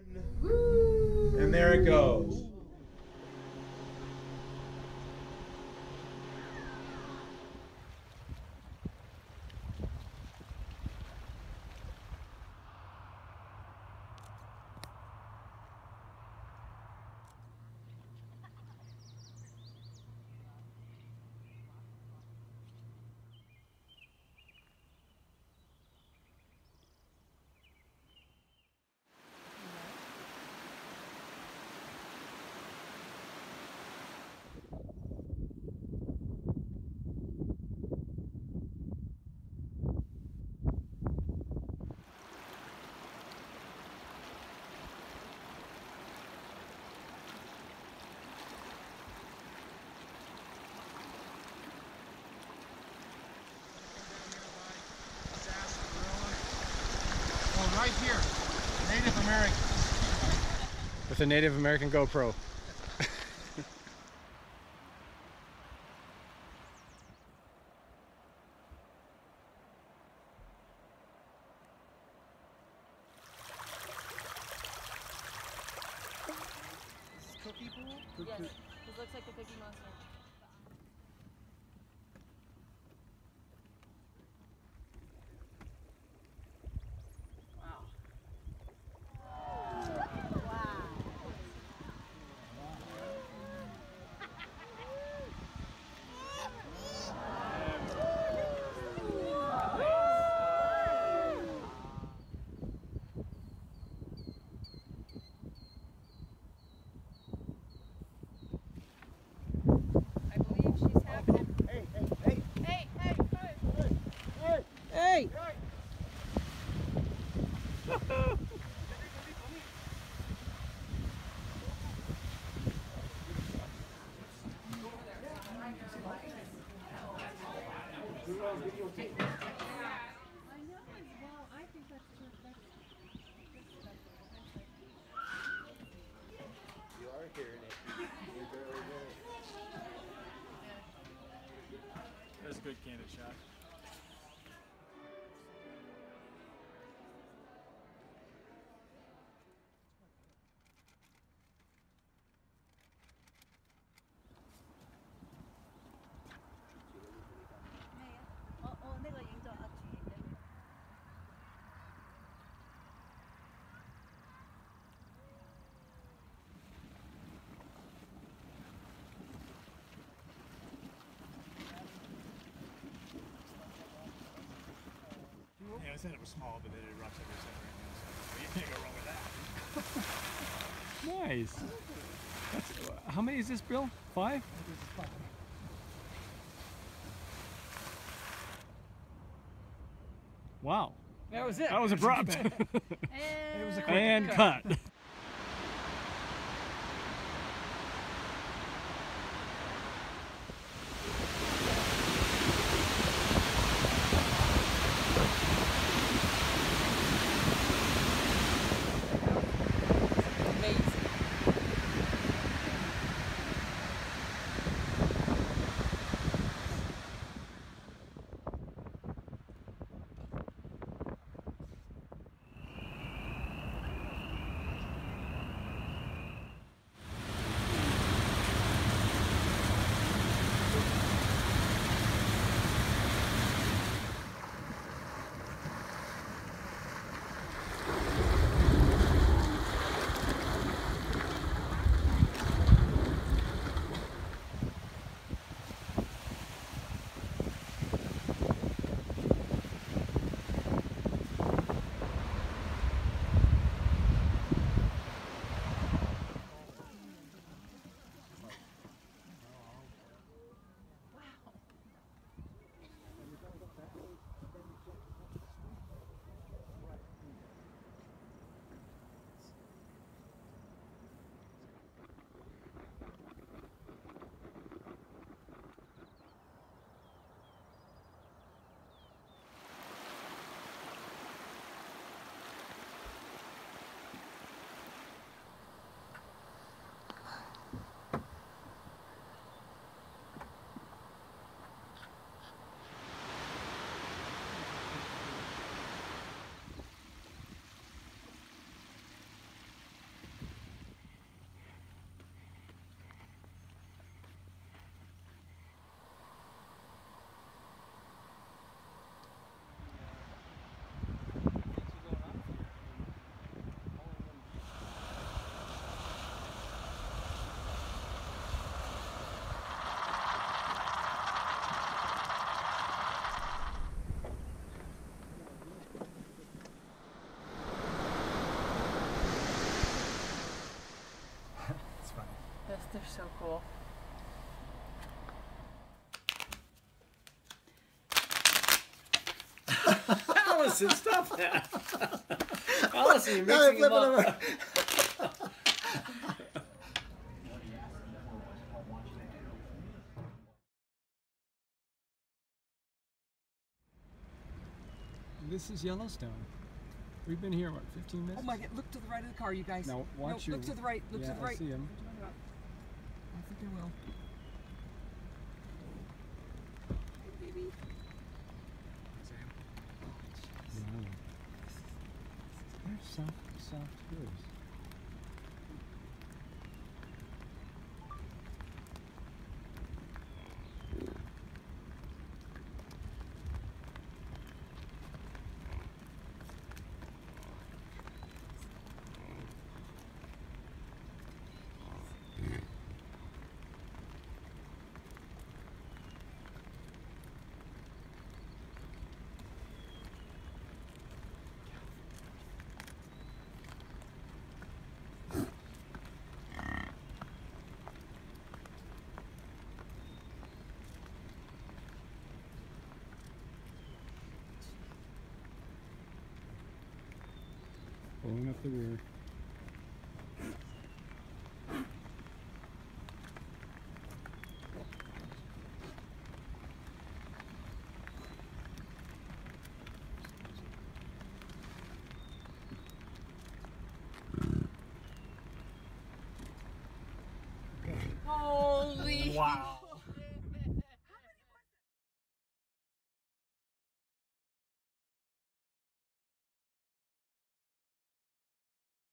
And there it goes. Right here, Native American. With a Native American GoPro. Cookie pool? Yes, it looks like the Cookie Monster. Hey! You are hearing it. You're very good. That's a good candid shot. Yeah, I said it was small, but then it erupts every second. You can't go wrong with that. Nice. That's, how many is this, Bill? 5? Wow. That was it. That was abrupt. It was a quick And cut. so cool. Allison, stop that! Allison, you're mixing them up. This is Yellowstone. We've been here, what, 15 minutes? Oh my God, look to the right of the car, you guys. No, watch Look to the right, look to the right. I see him. I think I will. Hey, baby. Wow. They're soft, soft hairs. Pulling up the rear.